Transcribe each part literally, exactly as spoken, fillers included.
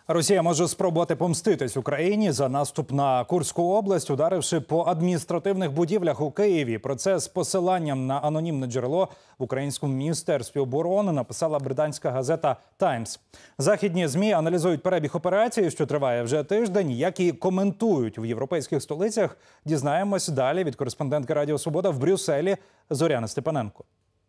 Росія може спробувати помститись Україні за наступ на Курську область, ударивши по адміністративних будівлях у Києві. Про це з посиланням на анонімне джерело в українському міністерстві оборони написала британська газета «Таймс». Західні ЗМІ аналізують перебіг операції, що триває вже тиждень. Як і коментують в європейських столицях, дізнаємось далі від кореспондентки Радіо Свобода в Брюсселі Зоряни Степаненко.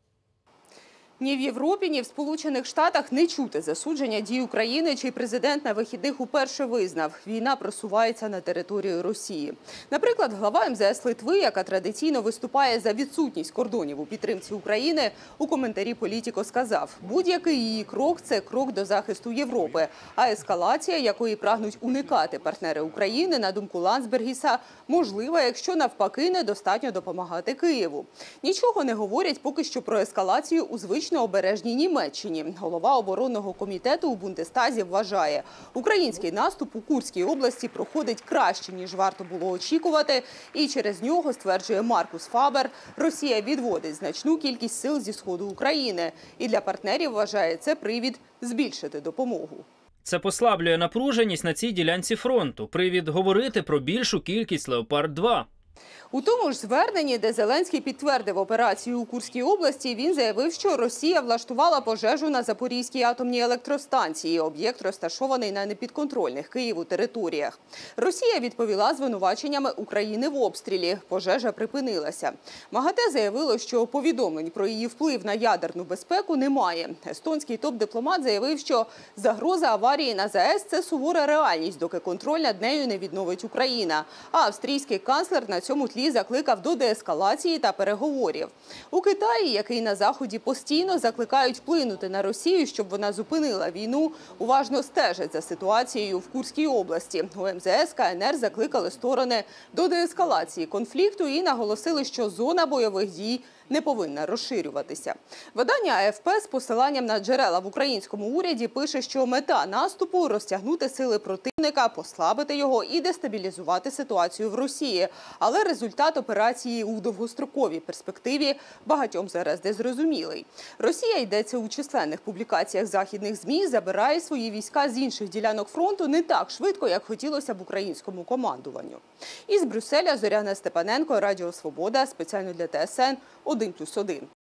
Ні в Європі, ні в Сполучених Штатах не чути засудження дій України, чий президент на вихідних уперше визнав – війна просувається на територію Росії. Наприклад, глава ем зе ес Литви, яка традиційно виступає за відсутність кордонів у підтримці України, у коментарі «Політіко» сказав – будь-який її крок – це крок до захисту Європи, а ескалація, якої прагнуть уникати партнери України, на думку Ландсбергіса, можлива, якщо навпаки недостатньо допомагати Києву. Нічого не говорять поки що про ескалацію у звичному обережній Німеччині. Голова оборонного комітету у Бундестазі вважає, український наступ у Курській області проходить краще, ніж варто було очікувати. І через нього, стверджує Маркус Фабер, Росія відводить значну кількість сил зі сходу України. І для партнерів, вважає, це привід збільшити допомогу. Це послаблює напруженість на цій ділянці фронту. Привід говорити про більшу кількість «Леопард два». У тому ж зверненні, де Зеленський підтвердив операцію у Курській області, він заявив, що Росія влаштувала пожежу на Запорізькій атомній електростанції. Об'єкт розташований на непідконтрольних Києву територіях. Росія відповіла звинуваченнями України в обстрілі. Пожежа припинилася. МАГАТЕ заявило, що повідомлень про її вплив на ядерну безпеку немає. Естонський топ-дипломат заявив, що загроза аварії на ЗАЕС – це сувора реальність, доки контроль над нею не відновить Україна. А австрійський канцлер на цьому тлі закликав до деескалації та переговорів. У Китаї, який на Заході постійно закликають вплинути на Росію, щоб вона зупинила війну, уважно стежать за ситуацією в Курській області. У ем зе ес, ка ен ер закликали сторони до деескалації конфлікту і наголосили, що зона бойових дій не повинна розширюватися. Видання а еф пе з посиланням на джерела в українському уряді пише, що мета наступу – розтягнути сили противника, послабити його і дестабілізувати ситуацію в Росії. Але результат операції у довгостроковій перспективі багатьом зараз незрозумілий. Росія, йдеться у численних публікаціях західних ЗМІ, забирає свої війська з інших ділянок фронту не так швидко, як хотілося б українському командуванню. Із Брюсселя Зоряна Степаненко, Радіо Свобода, спеціально для те ес ен один плюс один.